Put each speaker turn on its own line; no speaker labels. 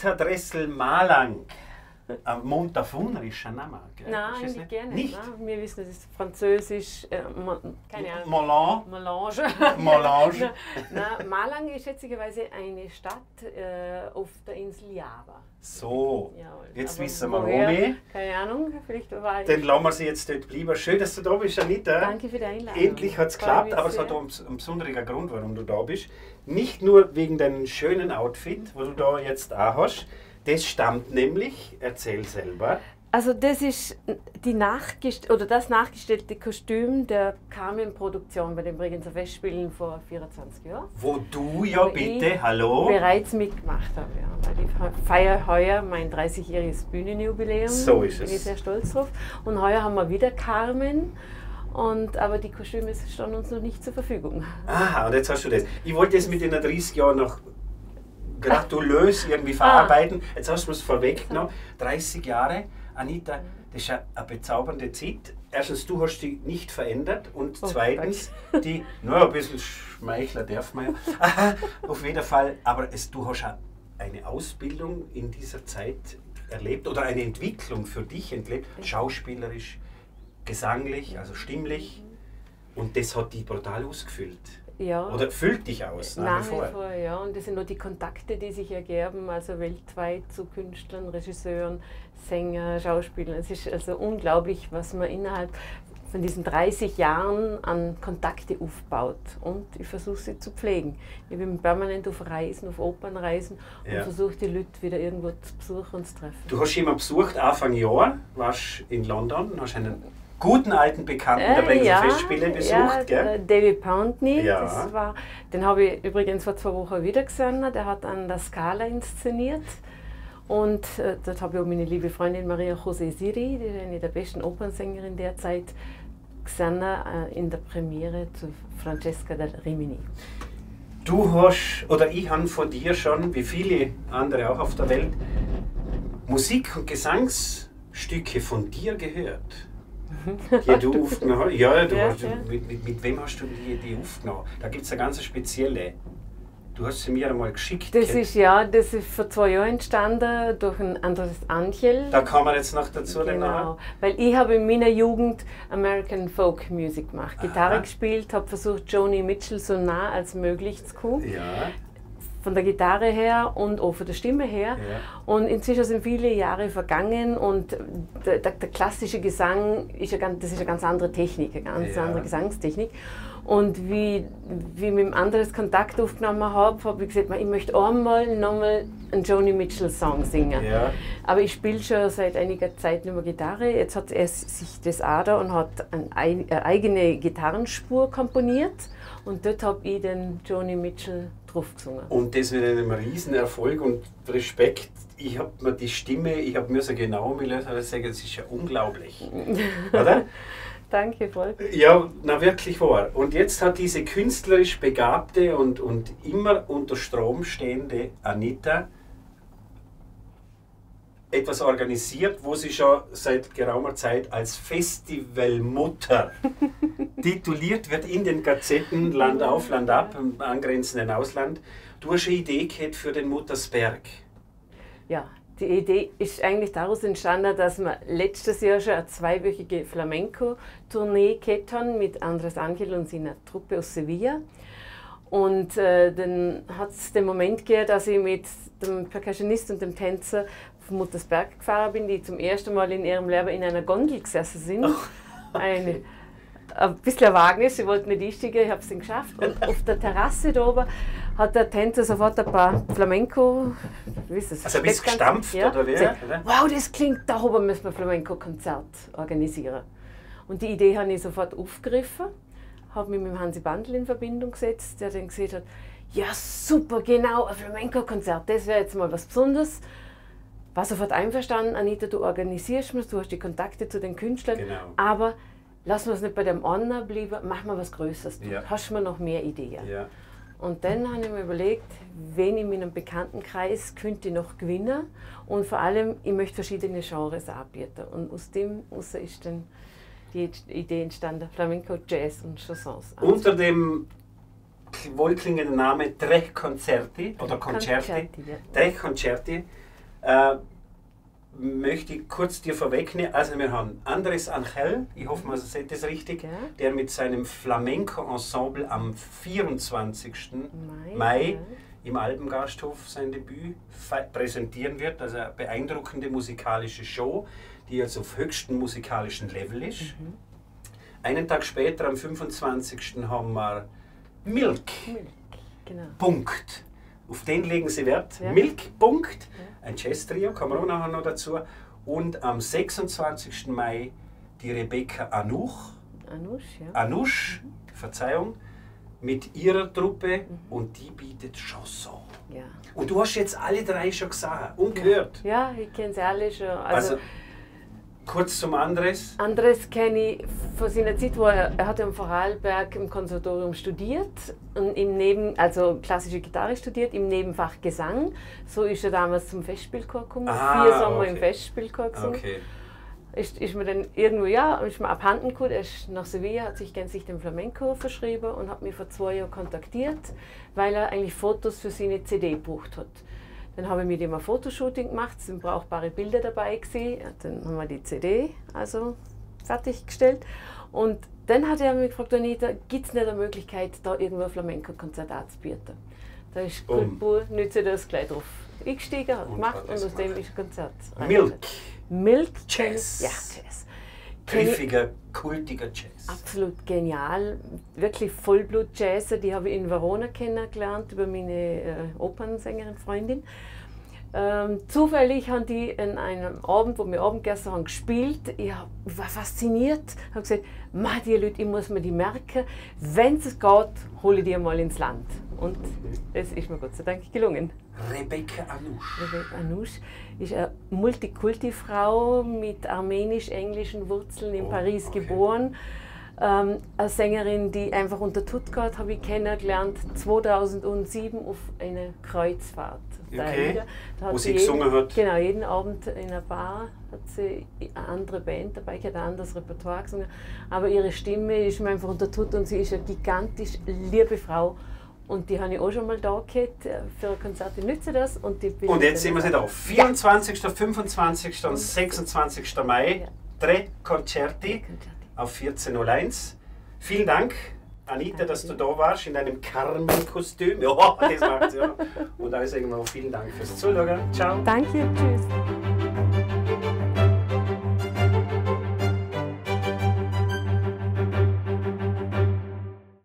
Anita Dressel-Malang. Montafon ist ein Name.
Nein, nicht gerne.
Nicht?
Nein, wir wissen, das ist Französisch, keine Ahnung.
Melange.
Melange.
Melange.
Nein, Malang ist schätzigerweise eine Stadt auf der Insel Java.
So,
Jawohl.
jetzt
Aber
wissen wir,
woher?
wo wir.
Keine Ahnung, vielleicht war ich.
Dann lassen wir sie jetzt dort bleiben. Schön, dass du da bist, Anita.
Danke für die Einladung.
Endlich hat es geklappt, aber es hat auch einen besonderen Grund, warum du da bist. Nicht nur wegen deinem schönen Outfit, wo du da jetzt auch hast. Das stammt nämlich, erzähl selber.
Also das ist das nachgestellte Kostüm der Carmen-Produktion bei den Bregenzer Festspielen vor 24 Jahren.
Wo du ja bitte, hallo.
Bereits mitgemacht habe, ja. Weil ich feiere heuer mein 30-jähriges Bühnenjubiläum.
So ist es.
Bin ich sehr stolz drauf. Und heuer haben wir wieder Carmen. Aber die Kostüme standen uns noch nicht zur Verfügung.
Aha, und jetzt hast du das. Ich wollte das mit den 30 Jahren noch gratulös irgendwie verarbeiten. Jetzt hast du es vorweggenommen. 30 Jahre, Anita, das ist eine bezaubernde Zeit. Erstens, du hast dich nicht verändert und zweitens, ein bisschen Schmeichler darf man ja. Aha, auf jeden Fall, aber du hast auch eine Ausbildung in dieser Zeit erlebt oder eine Entwicklung für dich erlebt, schauspielerisch, gesanglich, also stimmlich, und das hat dich brutal ausgefüllt.
Ja.
Oder füllt dich aus, nach wie vor.
Ja. Und das sind nur die Kontakte, die sich ergeben, also weltweit zu Künstlern, Regisseuren, Sänger, Schauspielern. Es ist also unglaublich, was man innerhalb von diesen 30 Jahren an Kontakte aufbaut. Und ich versuche sie zu pflegen. Ich bin permanent auf Reisen, auf Opernreisen und versuche die Leute wieder irgendwo zu besuchen und zu treffen.
Du hast jemanden besucht, Anfang Jahr, warst in London, hast einen guten alten Bekannten der Bregenzer Festspiele besucht, gell?
David Pountney,
Ja.
Den habe ich übrigens vor 2 Wochen wieder gesehen. Der hat an der Scala inszeniert. Und dort habe ich auch meine liebe Freundin Maria José Siri, die ist eine der besten Opernsängerinnen der Zeit, gesehen in der Premiere zu Francesca da Rimini.
Du hast, oder ich habe von dir schon, wie viele andere auch auf der Welt, Musik- und Gesangsstücke von dir gehört. Die du aufgenommen hast. Ja, mit wem hast du die aufgenommen? Da gibt es eine ganz spezielle. Du hast sie mir einmal geschickt.
Das ist vor 2 Jahren entstanden durch ein Andres Angel.
Da kann man jetzt noch dazu
Genau, weil ich habe in meiner Jugend American Folk Music gemacht, Gitarre gespielt, habe versucht Joni Mitchell so nah als möglich zu kommen.
Ja.
Von der Gitarre her und auch von der Stimme her.
Ja.
Und inzwischen sind viele Jahre vergangen und der klassische Gesang ist das ist eine ganz andere Technik, eine ganz andere Gesangstechnik. Und wie ich mit dem anderen Kontakt aufgenommen habe ich gesagt, ich möchte nochmal einen Joni Mitchell Song singen.
Ja.
Aber ich spiele schon seit einiger Zeit nicht mehr Gitarre. Jetzt hat er sich das auch da und hat eine eigene Gitarrenspur komponiert. Und dort habe ich den Joni Mitchell drauf gesungen.
Und das mit einem Riesenerfolg und Respekt. Ich habe mir die Stimme, ich habe mir so genau sagen, es ist ja unglaublich. Oder?
Danke, voll.
Ja, na wirklich wahr. Und jetzt hat diese künstlerisch begabte und immer unter Strom stehende Anita etwas organisiert, wo sie schon seit geraumer Zeit als Festivalmutter tituliert wird in den Gazetten Land auf, Land ab, im angrenzenden Ausland. Du hast eine Idee gehabt für den Muttersberg.
Ja, die Idee ist eigentlich daraus entstanden, dass wir letztes Jahr schon eine 2-wöchige Flamenco-Tournee gehabt haben mit Andres Angel und seiner Truppe aus Sevilla. Und dann hat es den Moment gegeben, dass ich mit dem Percussionist und dem Tänzer auf Muttersberg gefahren bin, die zum ersten Mal in ihrem Leben in einer Gondel gesessen sind. Ein bisschen ein Wagnis, sie wollten nicht einsteigen, ich habe es dann geschafft. Und auf der Terrasse da oben hat der Tänzer sofort ein paar Flamenco, wie ist das?
Also ein bisschen gestampft, oder wie?
Gesagt, wow, das klingt, da oben müssen wir ein Flamenco-Konzert organisieren. Und die Idee habe ich sofort aufgegriffen, habe mich mit Hansi Bandl in Verbindung gesetzt, der dann gesagt hat, ja super, genau, ein Flamenco-Konzert, das wäre jetzt mal was Besonderes. War sofort einverstanden, Anita, du organisierst mir, du hast die Kontakte zu den Künstlern, aber lassen wir es nicht bei dem einen bleiben, machen wir was Größeres. Hast du mir noch mehr Ideen? Ja. Und dann habe ich mir überlegt, wen in meinem Bekanntenkreis könnte ich noch gewinnen. Und vor allem, ich möchte verschiedene Genres anbieten. Und aus dem ist dann die Idee entstanden, Flamenco, Jazz und Chansons.
Unter dem wohlklingenden Namen Tre Concerti oder Concerti. Tre Concerti möchte ich kurz dir vorwegnehmen. Also wir haben Andres Angel, ich hoffe, man sieht das richtig,
Ja.
der mit seinem Flamenco-Ensemble am 24. Mai im Alpengasthof sein Debüt präsentieren wird. Also eine beeindruckende musikalische Show, die jetzt auf höchstem musikalischen Level ist. Einen Tag später, am 25. haben wir Milk.
Genau.
Punkt. Auf den legen sie Wert.
Ja.
Milk. Punkt. Ein Jazz-Trio, kommen wir auch nachher noch dazu. Und am 26. Mai die Rebecca Anusch, Verzeihung, mit ihrer Truppe und die bietet Chanson.
Ja.
Und du hast jetzt alle drei schon gesehen und gehört.
Ja, ich kenne sie alle schon.
Also kurz zum Andres.
Andres kenne ich von seiner Zeit, wo er hat am Vorarlberg im Konservatorium studiert und also klassische Gitarre studiert, im Nebenfach Gesang. So ist er damals zum Festspielchor gekommen. 4 Sommer im Festspielchor gesungen.
Okay.
Ist mir dann irgendwo, ist mir abhanden gekommen. Er ist nach Sevilla, hat sich gänzlich dem Flamenco verschrieben und hat mich vor 2 Jahren kontaktiert, weil er eigentlich Fotos für seine CD gebraucht hat. Dann habe ich mit ihm ein Fotoshooting gemacht, es sind brauchbare Bilder dabei gewesen. Dann haben wir die CD also fertiggestellt. Und dann hat er mich gefragt, Anita, gibt es nicht eine Möglichkeit, da irgendwo ein Flamenco-Konzert anzubieten? Da ist Kultur, nütze das gleich drauf eingestiegen, hat gemacht und aus dem ist ein Konzert. Milk
Jazz.
Ja, Jazz.
Griffiger, kultiger Jazz.
Absolut genial, wirklich Vollblut-Jazzer, die habe ich in Verona kennengelernt über meine Opernsängerin, Freundin. Zufällig haben die in einem Abend, wo wir Abendgäste haben, gespielt. Ich war fasziniert, habe gesagt, die Leute, ich muss mir die merken. Wenn es geht, hole ich die mal ins Land. Und es ist mir Gott sei Dank gelungen.
Rebecca Anusch.
Rebecca Anusch ist eine Multikulti-Frau mit armenisch-englischen Wurzeln in Paris geboren. Eine Sängerin, die einfach unter Tuttgart habe ich kennengelernt, 2007 auf einer Kreuzfahrt.
Okay.
Da
wo sie gesungen hat.
Genau, jeden Abend in einer Bar hat sie eine andere Band dabei, ich hatte ein anderes Repertoire gesungen. Aber ihre Stimme ist mir einfach unter Tutt und sie ist eine gigantisch liebe Frau. Und die habe ich auch schon mal da gehabt für ein Konzert, ich nütze das. Und
jetzt sind wir sie da. 24., 25. und 26. Mai, 3 Konzerte auf 14.01 Uhr. Vielen Dank, Anita, dass du da warst in deinem Carmen-Kostüm. Ja, das macht's ja. Und also irgendwann vielen Dank fürs Zuschauen. Ciao.
Danke, tschüss.